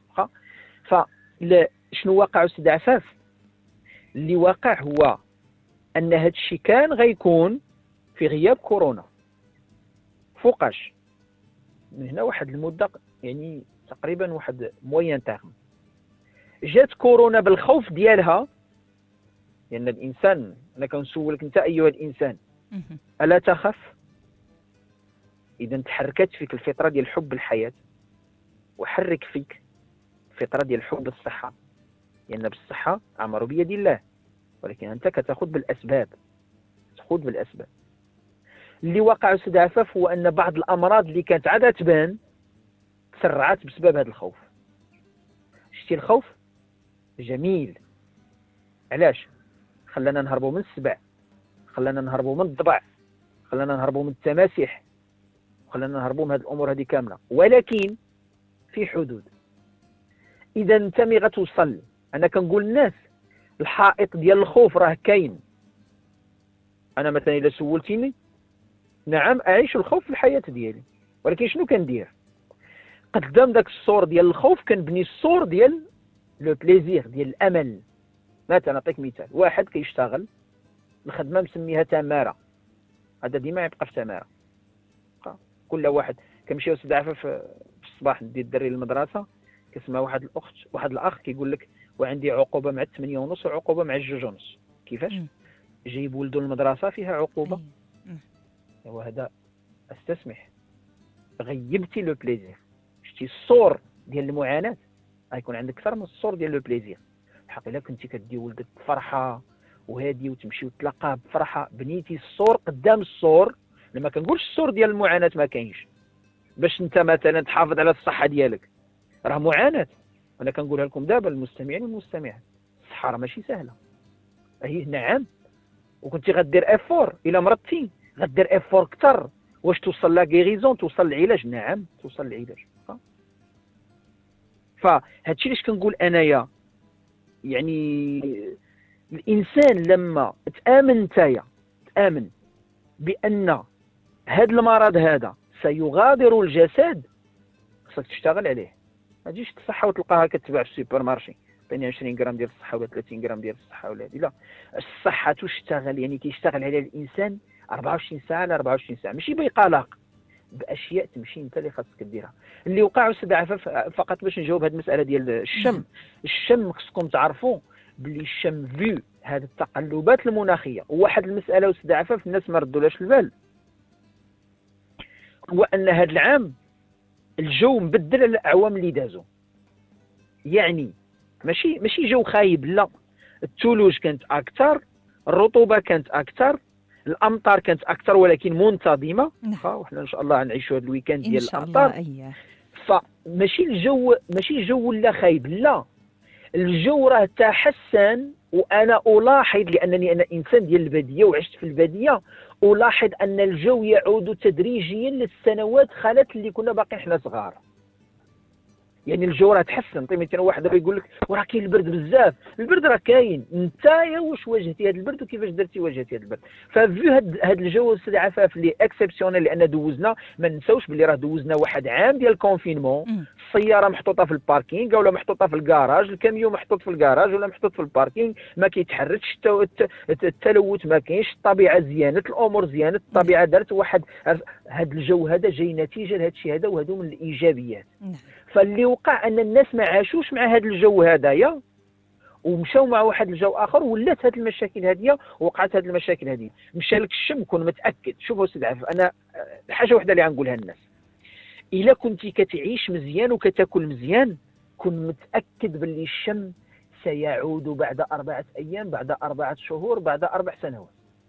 شنو واقع استاذ عفاف؟ اللي واقع هو ان هذا الشيء كان غيكون في غياب كورونا. فوقاش من هنا واحد المده، يعني تقريبا واحد موين تاغم، جات كورونا بالخوف ديالها. لان الانسان، انا كنسولك انت ايها الانسان، الا تخف؟ اذا تحركت فيك الفطره ديال حب الحياه وحرك فيك الفطره ديال حب الصحه، لان بالصحه عمر بيد الله، ولكن انت كتاخذ بالاسباب، تاخذ بالاسباب. اللي وقع استاذ عفاف هو ان بعض الامراض اللي كانت عاده تبان تسرعت بسبب هذا الخوف. شتي الخوف جميل. علاش؟ خلانا نهربوا من السبع، خلانا نهربوا من الضبع، خلانا نهربوا من التماسيح، خلانا نهربوا من هذه الامور هذه كامله، ولكن في حدود. اذا انت مي غتوصل، انا كنقول للناس الحائط ديال الخوف راه كاين. انا مثلا الا سولتيني، نعم اعيش الخوف في الحياه ديالي، ولكن شنو كندير؟ قدام داك السور ديال الخوف كنبني السور ديال لو بليزير، ديال الامل. مثلا نعطيك مثال، واحد كيشتغل الخدمه مسميها تماره، هذا ديما يبقى في تماره. كل واحد كنمشيو استاذ عفاف في الصباح ندي الدري للمدرسه، كتسمع واحد الاخت واحد الاخ كيقول لك وعندي عقوبه مع 8:30 وعقوبه مع 2:30. كيفاش؟ جايب ولده المدرسه فيها عقوبه. وهذا استسمح، غيبتي لو بليزير. شتي الصور ديال المعاناه غيكون عندك اكثر من الصور ديال لو بليزير. الحق الا كنتي كدي ولدك بفرحه وهادي وتمشيو تلاقاه بفرحه، بنيتي الصور قدام الصور. لما كنقولش الصور ديال المعاناه ما كاينش، باش انت مثلا تحافظ على الصحه ديالك راه معاناه. انا كنقولها لكم دابا المستمعين والمستمعات، الصحه راه ماشي سهله. هي نعم، وكنتي غدير افور، الا مرضتي غدير افور اكثر. واش توصل لا غيريزون، توصل للعلاج؟ نعم توصل للعلاج. فهادشي علاش كنقول انايا، يعني الانسان لما تامن نتايا، تامن بان هذا المرض هذا سيغادر الجسد، خصك تشتغل عليه. ما تجيش الصحه وتلقاها كتباع في السوبر مارشي، عطيني 20 غرام ديال الصحه ولا 30 غرام ديال الصحه ولا هذه. لا، الصحه تشتغل، يعني كيشتغل عليها الانسان 24 ساعه على 24 ساعه، ماشي بقلق، باشياء تمشي انت اللي خاصك ديرها. اللي وقع استاذ عفاف فقط باش نجاوب هذه المساله ديال الشم. الشم خصكم تعرفوا باللي الشم فيو هذه التقلبات المناخيه. وواحد المساله استاذ عفاف الناس ما ردولاش البال، هو ان هذا العام الجو مبدل على الاعوام اللي دازوا. يعني ماشي جو خايب، لا، الثلوج كانت اكثر، الرطوبه كانت اكثر، الامطار كانت اكثر ولكن منتظمه. وحنا ان شاء الله غنعيشوا هذا الويكاند ديال الامطار. فماشي الجو ولا خايب، لا، الجو راه تحسن. وانا الاحظ، لانني انا انسان ديال الباديه وعشت في الباديه، الاحظ ان الجو يعود تدريجيا للسنوات خلت اللي كنا باقيين حنا صغار. يعني الجو راه تحسن. مثلا واحد دابا يقول لك وراه كاين البرد بزاف، البرد راه كاين، نتايا واش واجهتي هذا البرد وكيفاش درتي واجهتي هذا البرد. ففي هذا الجو السيد عفاف اللي اكسبسيونيل، لان دوزنا ما نساوش باللي راه دوزنا واحد عام ديال الكونفينمون، السياره محطوطه في الباركينغ ولا محطوطه في الكراج، الكاميون محطوط في الكراج ولا محطوط في الباركينغ، ما كيتحركش، التلوث ما كاينش، الطبيعه زيانت، الامور زيانت، الطبيعه دارت واحد. هذا الجو هذا جاي نتيجه لهذا الشيء هذا، وهذو من الايجابيات. فاللي وقع ان الناس ما عاشوش مع هذا الجو هذايا ومشاو مع واحد الجو اخر، ولات هذه المشاكل هذه، وقعت هذه المشاكل هذه. مشى لك الشم، كون متاكد. شوفوا سيدي عفاف، انا حاجه واحده اللي غنقولها للناس، الا كنتي كتعيش مزيان وكتاكل مزيان، كن متاكد باللي الشم سيعود بعد 4 أيام، بعد 4 شهور، بعد 4 سنوات.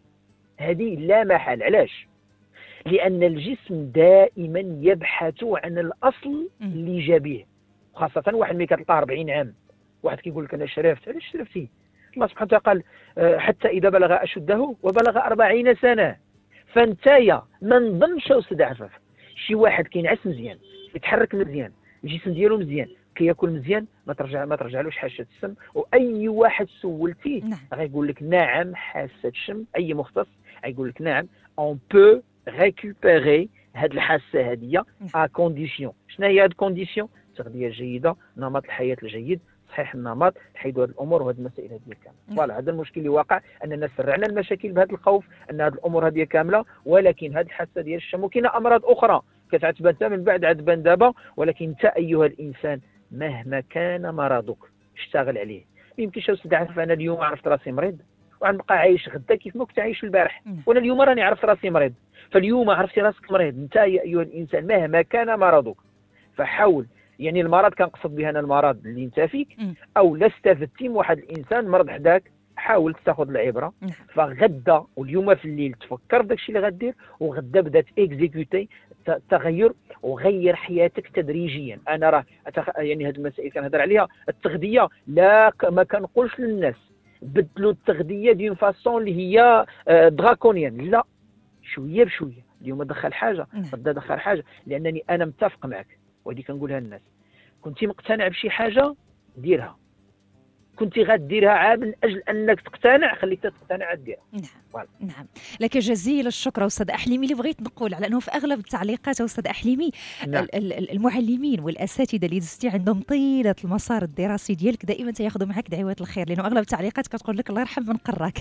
هذه لا محال. علاش؟ لأن الجسم دائما يبحث عن الأصل اللي جا به، خاصة واحد ملي كتلقاه 40 عام، واحد كيقول لك أنا شرفت. علاش شرفتي؟ الله سبحانه وتعالى قال حتى إذا بلغ أشده وبلغ 40 سنة. فانتايا ما نظنش أستاذ عفاف شي واحد كينعس مزيان، يتحرك مزيان، الجسم ديالو مزيان، كياكل مزيان، ما ترجعلوش حاسه الشم. واي واحد سولتيه غيقول لك نعم حاسه الشم. اي مختص غيقول لك نعم اون بو ريكوبيري هاد الحاسه هاديه ا كونديسيون. شنو هي هاد الكونديسيون؟ التغذيه الجيده، نمط الحياه الجيد، صحيح النمط، نحيدوا هاد الامور وهاد المسائل هذه كامله. فوالا هذا المشكل اللي واقع، اننا سرعنا المشاكل بهذا الخوف ان هاد الامور هذه كامله، ولكن هاد الحاسه ديال الشم. وكاينه امراض اخرى كتعتبر من بعد عتبان دابا، ولكن انت ايها الانسان مهما كان مرضك اشتغل عليه. ما يمكنش استاذ عفاف انا اليوم عرفت راسي مريض وغنبقى عايش غدا كيف ما كنت عايش البارح، وانا اليوم راني عرفت راسي مريض. فاليوم عرفتي راسك مريض انت يا ايها الانسان مهما كان مرضك، فحاول، يعني المرض كنقصد به انا المرض اللي انت فيك، او لا استفدتي من واحد الانسان مرض حداك، حاول تاخذ العبره. فغدا واليوم في الليل تفكر بداكشي اللي غدير، وغدا بدا تيكزيكوتي التغير وغير حياتك تدريجيا. انا راه يعني هذه المسائل كنهضر عليها. التغذيه لا ما كنقولش للناس بدلوا التغذيه دون فاسون اللي هي دراكونيان، لا، شويه بشويه. اليوم دخل حاجه غدا دخل حاجه، لانني انا متفق معك، وهذه كنقولها للناس. كنتي مقتنع بشي حاجه ديرها، كنتي غديرها عاد من اجل انك تقتنع، خليك تقتنع ديرها. نعم. لك جزيل الشكر استاذ احليمي. اللي بغيت نقول على انه في اغلب التعليقات استاذ احليمي المعلمين والاساتذه اللي دزتي عندهم طيله المسار الدراسي ديالك دائما تياخذوا معك دعوات الخير، لانه اغلب التعليقات كتقول لك الله يرحم من قراك.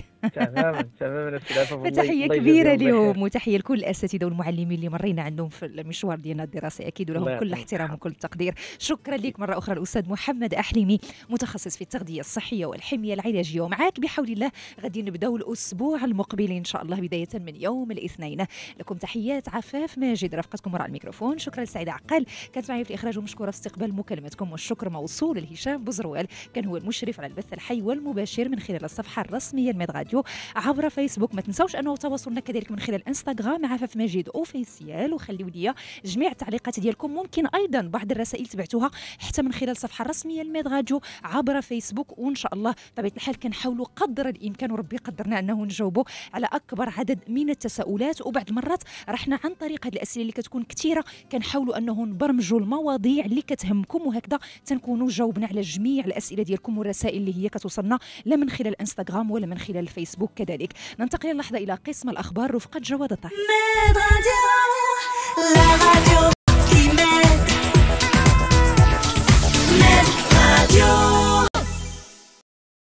تماما فتحيه كبيره لهم، وتحيه لكل الاساتذه والمعلمين اللي مرينا عندهم في المشوار ديالنا الدراسي اكيد، ولهم كل احترام وكل تقدير. شكرا لك مره اخرى الاستاذ محمد احليمي، متخصص في التغذيه الصحيه والحميه العلاجيه. ومعاك بحول الله غادي نبداو الاسبوع المقبل ان شاء الله بدايه من يوم الاثنين. لكم تحيات عفاف ماجد، رافقتكم وراء الميكروفون. شكرا لسعيده عقال كانت معي في الاخراج ومشكوره في استقبال مكالمتكم، والشكر موصول لهشام بوزروال كان هو المشرف على البث الحي والمباشر من خلال الصفحه الرسميه لميد راديو عبر فيسبوك. ما تنساوش انه تواصلنا كذلك من خلال انستغرام عفاف ماجد اوفيسيال، وخليوا لي جميع التعليقات ديالكم. ممكن ايضا بعض الرسائل تبعتوها حتى من خلال الصفحه الرسميه لميد راديو عبر فيسبوك، وان شاء الله بطبيعه الحال كنحاولوا قدر الامكان وربي قدرنا انه نجاوبوا على اكبر عدد من التساؤلات. وبعض المرات رحنا عن طريق هذه الاسئله اللي كتكون كثيره كنحاولوا انه نبرمجوا المواضيع اللي كتهمكم، وهكذا تنكونوا جاوبنا على جميع الاسئله ديالكم والرسائل اللي هي كتوصلنا لا من خلال الانستغرام ولا من خلال الفيسبوك كذلك. ننتقل اللحظه الى قسم الاخبار رفقه جواد الطاهر.